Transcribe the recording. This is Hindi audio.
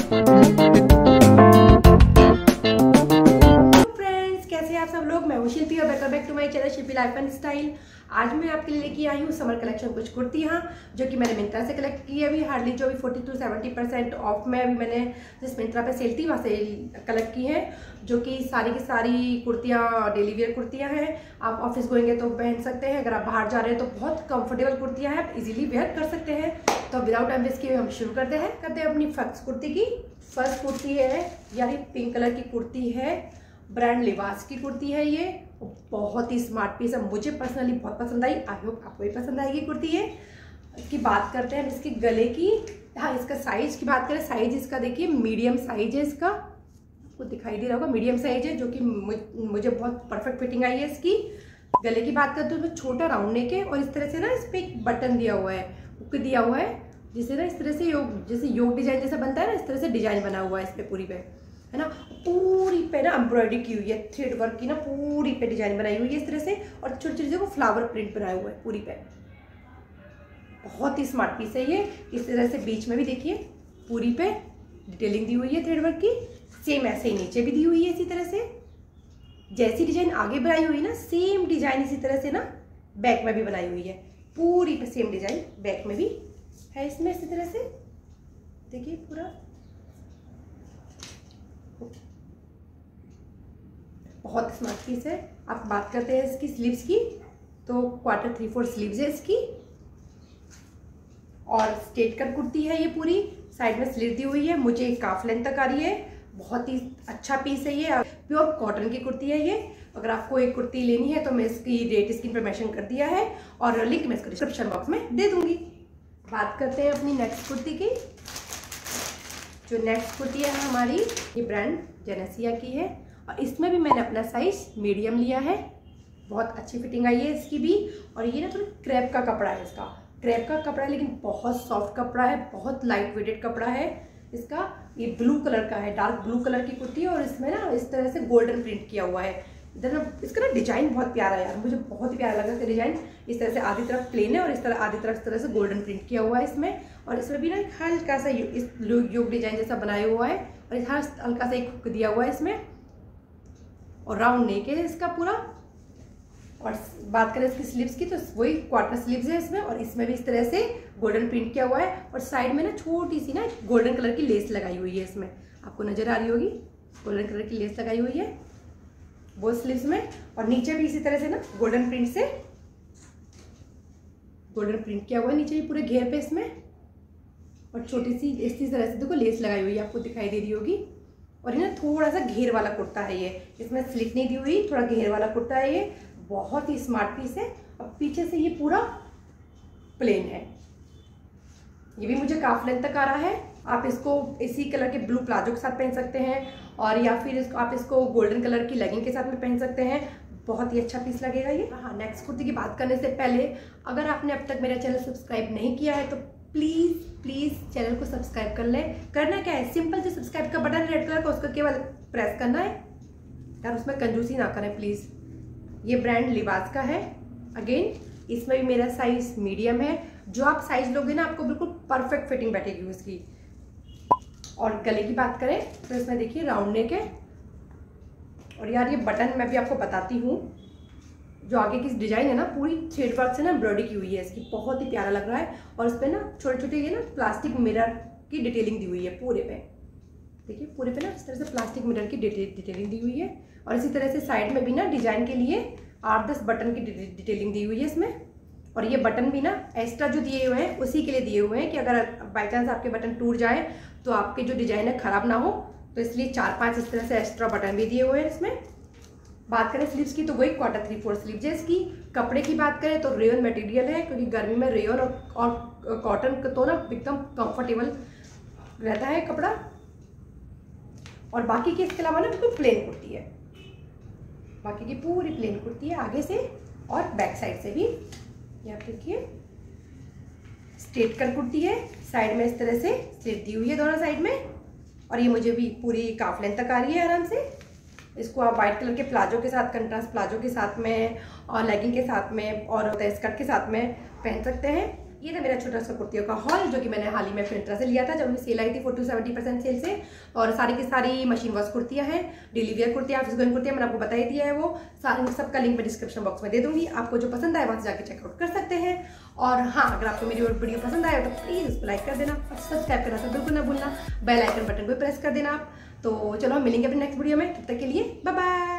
फ्रेंड्स, कैसे हैं आप सब लोग। मैं हूं शिल्पी और welcome back to my channel Shilpi life and style. आज मैं आपके लिए लेके आई हूँ समर कलेक्शन कुछ कुर्तियाँ जो कि मैंने मिंत्रा से कलेक्ट की है। अभी हार्डली जो अभी 40 to 70% ऑफ में अभी मैंने जिस मिंत्रा पे सेल थी वहाँ से कलेक्ट की है, जो कि सारी की सारी कुर्तियाँ डेली वेयर कुर्तियाँ हैं। आप ऑफिस गोएंगे तो पहन सकते हैं, अगर आप बाहर जा रहे हैं तो बहुत कंफर्टेबल कुर्तियाँ हैं, आप इजीली वेयर कर सकते हैं। तो विदाउट टाइम वेस्ट किए हम शुरू करते हैं अपनी फर्स्ट कुर्ती की। फर्स्ट कुर्ती है यानी पिंक कलर की कुर्ती है, ब्रांड लिबास की कुर्ती है। ये बहुत ही स्मार्ट पीस है, मुझे पर्सनली बहुत पसंद आई। आई होप आपको भी पसंद आएगी कुर्ती है। इसकी बात करते हैं इसके गले की। हाँ, इसका साइज की बात करें, साइज इसका देखिए मीडियम साइज है। इसका आपको दिखाई दे रहा होगा, मीडियम साइज है, जो कि मुझे बहुत परफेक्ट फिटिंग आई है इसकी। गले की बात करते हैं तो छोटा राउंड नेक है और इस तरह से ना इस पर एक बटन दिया हुआ है, हुक दिया हुआ है, जिसे ना इस तरह से जैसे योग डिजाइन जैसा बनता है ना, इस तरह से डिजाइन बना हुआ है इस पे पूरी पे, है ना। पूरी पे ना एम्ब्रॉयडरी की हुई है, थ्रेड वर्क की ना पूरी पे डिजाइन बनाई हुई है इस तरह से, और छोटी छोटी जगह फ्लावर प्रिंट बनाया हुआ है पूरी पे। बहुत ही स्मार्ट पीस है ये। इस तरह से बीच में भी देखिए पूरी पे डिटेलिंग दी हुई है थ्रेड वर्क की। सेम ऐसे ही नीचे भी दी हुई है इसी तरह से, जैसी डिजाइन आगे बनाई हुई ना सेम डिजाइन इसी तरह से ना बैक में भी बनाई हुई है। पूरी पे सेम डिजाइन बैक में भी है इसमें इसी तरह से, देखिए पूरा। बहुत स्मार्ट पीस है। आप बात करते हैं इसकी स्लीव्स की, तो 1/4 स्लीव्स है इसकी, और स्ट्रेट कट कुर्ती है ये पूरी। साइड में स्लीव दी हुई है, मुझे काफ लेंथ तक आ रही है। बहुत ही अच्छा पीस है ये, प्योर कॉटन की कुर्ती है ये। अगर आपको एक कुर्ती लेनी है तो मैं इसकी रेट स्क्रीन पर मेंशन कर दिया है और लिंक मैं इसको डिस्क्रिप्शन बॉक्स में दे दूंगी। बात करते हैं अपनी नेक्स्ट कुर्ती की। जो नेक्स्ट कुर्ती है हमारी, ये ब्रांड जेनेसिया की है और इसमें भी मैंने अपना साइज मीडियम लिया है। बहुत अच्छी फिटिंग आई है इसकी भी। और ये ना थोड़ा क्रैप का कपड़ा है, इसका क्रैप का कपड़ा है लेकिन बहुत सॉफ्ट कपड़ा है, बहुत लाइट वेटेड कपड़ा है इसका। ये ब्लू कलर का है, डार्क ब्लू कलर की कुर्ती है और इसमें ना इस तरह से गोल्डन प्रिंट किया हुआ है। इधर ना इसका ना डिजाइन बहुत प्यारा है यार, मुझे बहुत ही प्यारा लगा इसका डिजाइन। इस तरह से आधी तरफ प्लेन है और इस तरह आधी तरफ इस तरह से गोल्डन प्रिंट किया हुआ है इसमें। और इसमें भी ना एक हल्का सा इस योग डिजाइन जैसा बनाया हुआ है और इस हल्का सा एक हुक दिया हुआ है इसमें, और राउंड नेक है इसका पूरा। और बात करें इसकी स्लीव्स की तो वही 1/4 स्लीव्स है इसमें, और इसमें भी इस तरह से गोल्डन प्रिंट किया हुआ है। और साइड में ना छोटी सी ना गोल्डन कलर की लेस लगाई हुई है इसमें, आपको नजर आ रही होगी, गोल्डन कलर की लेस लगाई हुई है वो स्लीव्स में। और नीचे भी इसी तरह से ना गोल्डन प्रिंट से गोल्डन प्रिंट किया हुआ है नीचे भी पूरे घेर पे इसमें। और छोटी सी इसी तरह से देखो लेस लगाई हुई है, आपको दिखाई दे रही होगी। और ये ना थोड़ा सा घेर वाला कुर्ता है ये, इसमें स्लिट नहीं दी हुई, थोड़ा घेर वाला कुर्ता है ये। बहुत ही स्मार्ट पीस है। और पीछे से ये पूरा प्लेन है, ये भी मुझे काफ लेंथ तक आ रहा है। आप इसको इसी कलर के ब्लू प्लाजो के साथ पहन सकते हैं, और या फिर आप इसको गोल्डन कलर की लेगिंग के साथ में पहन सकते हैं। बहुत ही अच्छा पीस लगेगा ये। हाँ, नेक्स्ट कुर्ती की बात करने से पहले अगर आपने अब तक मेरा चैनल सब्सक्राइब नहीं किया है तो प्लीज़ चैनल को सब्सक्राइब कर लें। करना क्या है, सिंपल जो सब्सक्राइब का बटन रेड कलर का उसको केवल प्रेस करना है यार, उसमें कंजूसी ना करें प्लीज़। ये ब्रांड लिबास का है। अगेन इसमें भी मेरा साइज मीडियम है। जो आप साइज लोगे ना आपको बिल्कुल परफेक्ट फिटिंग बैठेगी उसकी। और गले की बात करें तो इसमें देखिए राउंड नेक है। और यार ये बटन मैं भी आपको बताती हूँ, जो आगे की डिजाइन है ना पूरी थ्रेड वर्क से ना एम्ब्रॉयडरी की हुई है इसकी, बहुत ही प्यारा लग रहा है। और इस पर ना छोटे छोटे ये ना प्लास्टिक मिरर की डिटेलिंग दी हुई है पूरे पे, देखिए पूरे पे ना इस तरह से प्लास्टिक मिरर की डिटेलिंग दी हुई है। और इसी तरह से साइड में भी ना डिजाइन के लिए 8-10 बटन की डिटेलिंग दी हुई है इसमें। और ये बटन भी ना एक्स्ट्रा जो दिए हुए हैं उसी के लिए दिए हुए हैं कि अगर बाई चांस आपके बटन टूट जाए तो आपके जो डिजाइन है खराब ना हो, तो इसलिए 4-5 इस तरह से एक्स्ट्रा बटन भी दिए हुए हैं इसमें। बात करें स्लीव्स की तो वही 1/4 स्लीव्स है इसकी। कपड़े की बात करें तो रेयन मटेरियल है, क्योंकि गर्मी में रेयन और कॉटन तो ना एकदम कंफर्टेबल रहता है कपड़ा। और बाकी के इसके अलावा ना बिल्कुल प्लेन कुर्ती है, बाकी की पूरी प्लेन कुर्ती है आगे से और बैक साइड से भी। ये आप देखिए स्ट्रेट कट कुर्ती है, साइड में इस तरह से स्लिट दी हुई है दोनों साइड में। और ये मुझे भी पूरी काफ लेंथ तक आ रही है आराम से। इसको आप वाइट कलर के प्लाजो के साथ, कंट्रास्ट प्लाजो के साथ में और लेगिंग के साथ में और स्कर्ट के साथ में पहन सकते हैं। ये था मेरा छोटा सा कुर्तियों का हॉल, जो कि मैंने हाल ही में Myntra से लिया था जब सेल आई थी 40-70% सेल से। और सारी की सारी मशीन वॉश कुर्तियाँ हैं, डेली वेयर कुर्तियाँ, ऑफिस गोइंग कुर्तियाँ, मैंने आपको बता ही दिया है। वो सारे सबका लिंक मैं डिस्क्रिप्शन बॉक्स में दे दूंगी, आपको जो पसंद आए वहाँ से जाके चेकआउट कर सकते हैं। और हाँ, अगर आपको मेरी वीडियो पसंद आए तो प्लीज़ उसको लाइक कर देना और सब्सक्राइब करना तो बिल्कुल ना भूलना, बेल आइकन बटन को प्रेस कर देना आप। तो चलो हम मिलेंगे अपने नेक्स्ट वीडियो में, तब तक के लिए बाय बाय।